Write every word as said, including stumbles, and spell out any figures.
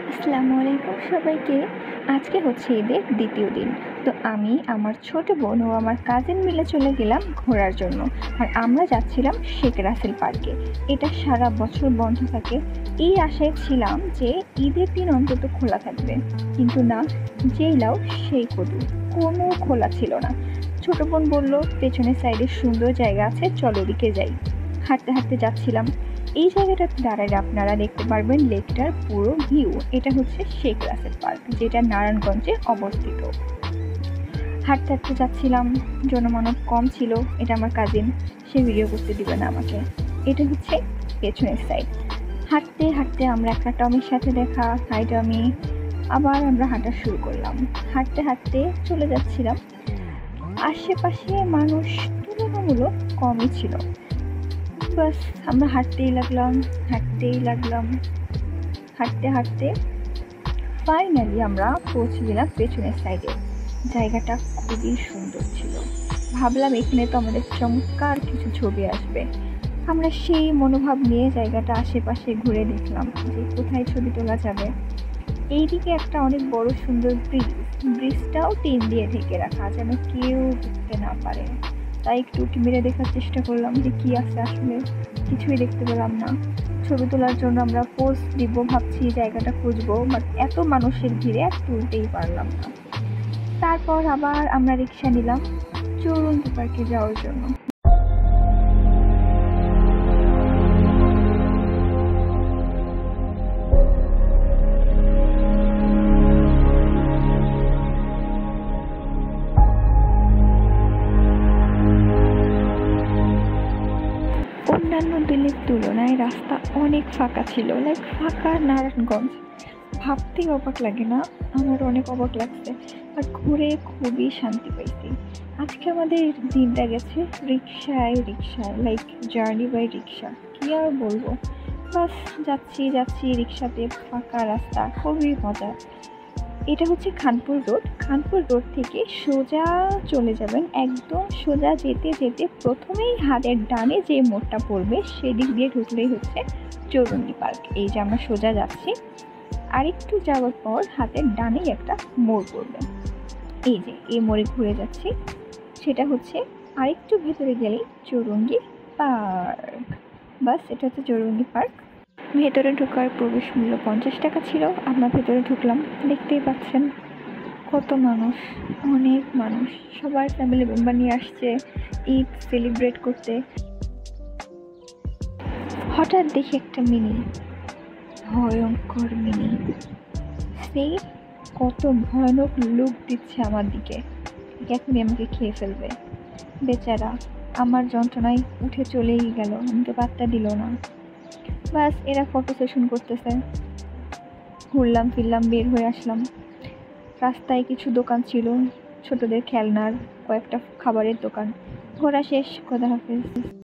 আসসালামু আলাইকুম সবাইকে। আজকে হচ্ছে ঈদের দ্বিতীয় দিন। তো আমি আমার ছোট বোন ও আমার কাজিন মিলে চলে গেলাম ঘোরার জন্য। আর আমরা যাচ্ছিলাম শেখ রাসেল পার্কে। এটা সারা বছর বন্ধ থাকে। এই আশায় ছিলাম যে ঈদের দিন অন্তত খোলা থাকবে, কিন্তু না, যেই লাউ সেই কদু, কোনো খোলা ছিল না। ছোট বোন বলল পেছনের সাইডে সুন্দর জায়গা আছে, চলো ওদিকে যাই। হাঁটতে হাঁটতে যাচ্ছিলাম। এই জায়গাটাতে দাঁড়ালে আপনারা দেখতে পারবেন লেকটার পুরো ভিউ। এটা হচ্ছে শেখ রাসেল পার্ক, যেটা নারায়ণগঞ্জে অবস্থিত। হাঁটতে হাঁটতে যাচ্ছিলাম, জনমানব কম ছিল। এটা আমার কাজিন, সে ভিডিও করতে দিবে না আমাকে। এটা হচ্ছে পেছনের সাইড। হাঁটতে হাঁটতে আমরা একটা টমির সাথে দেখা, হাই টমি। আবার আমরা হাঁটা শুরু করলাম। হাঁটতে হাঁটতে চলে যাচ্ছিলাম। আশেপাশে মানুষ তুলনামূলক কমই ছিল। বাস আমরা হাঁটতেই লাগলাম হাঁটতেই লাগলাম হাঁটতে হাঁটতে ফাইনালি আমরা পৌঁছে গেলাম পেছনের সাইডে। জায়গাটা খুবই সুন্দর ছিল। ভাবলাম এখানে তো আমাদের চমৎকার কিছু ছবি আসবে। আমরা সেই মনোভাব নিয়ে জায়গাটা আশেপাশে ঘুরে দেখলাম যে কোথায় ছবি তোলা যাবে। এইদিকে একটা অনেক বড় সুন্দর ব্রিজ, ব্রিজটাও টিন দিয়ে ঢেকে রাখা, যেন কেউ দেখতে না পারে। তাই একটু উঁকি মেরে দেখার চেষ্টা করলাম যে কী আছে, আসলে কিছুই দেখতে পেলাম না। ছবি তোলার জন্য আমরা পোজ দিব ভাবছি, জায়গাটা খুঁজবো, বাট এত মানুষের ভিড়ে আর তুলতেই পারলাম না। তারপর আবার আমরা রিক্সা নিলাম চৌরঙ্গি পার্কে যাওয়ার জন্য। অন্যান্য দিনের তুলনায় রাস্তা অনেক ফাঁকা ছিল, লাইক ফাঁকা নারায়ণগঞ্জ। ভাবতেই অবাক লাগে না? আমার অনেক অবাক লাগছে। আর ঘুরে খুবই শান্তি পাইছি। আজকে আমাদের দিনটা গেছে রিক্সায় রিক্সায় লাইক জার্নি বাই রিক্সা। কী আর বলবো, বাস যাচ্ছি যাচ্ছি রিক্সাতে, ফাঁকা রাস্তা, খুবই মজা। এটা হচ্ছে খানপুর রোড। খানপুর রোড থেকে সোজা চলে যাবেন, একদম সোজা যেতে যেতে প্রথমেই হাতের ডানে যে মোড়টা পড়বে সেদিক দিয়ে ঢুকলেই হচ্ছে চৌরঙ্গি পার্ক। এই যে আমরা সোজা যাচ্ছি, আরেকটু যাওয়ার পর হাতের ডানেই একটা মোড় পড়বে। এই যে এই মোড়ে ঘুরে যাচ্ছি, সেটা হচ্ছে আরেকটু ভেতরে গেলেই চৌরঙ্গি পার্ক। বাস এটা হচ্ছে চৌরঙ্গি পার্ক। ভেতরে ঢোকার প্রবেশ মূল্য পঞ্চাশ টাকা ছিল। আমরা ভেতরে ঢুকলাম, দেখতেই পাচ্ছেন কত মানুষ, অনেক মানুষ। সবার ফ্যামিলি মেম্বার নিয়ে আসছে ঈদ সেলিব্রেট করতে। হঠাৎ দেখি একটা মিনি, ভয়ঙ্কর মিনি। সেই কত ভয়ানক লুক দিচ্ছে আমার দিকে, এখনই আমাকে খেয়ে ফেলবে। বেচারা আমার যন্ত্রণায় উঠে চলেই গেল, আমাকে পাত্তা দিল না। বাস এরা ফটো সেশন করতেছে। ঘুরলাম ফিরলাম, বের হয়ে আসলাম। রাস্তায় কিছু দোকান ছিল, ছোটদের খেলনার, কয়েকটা খাবারের দোকান। ঘোরা শেষ, খোদা হাফেজ।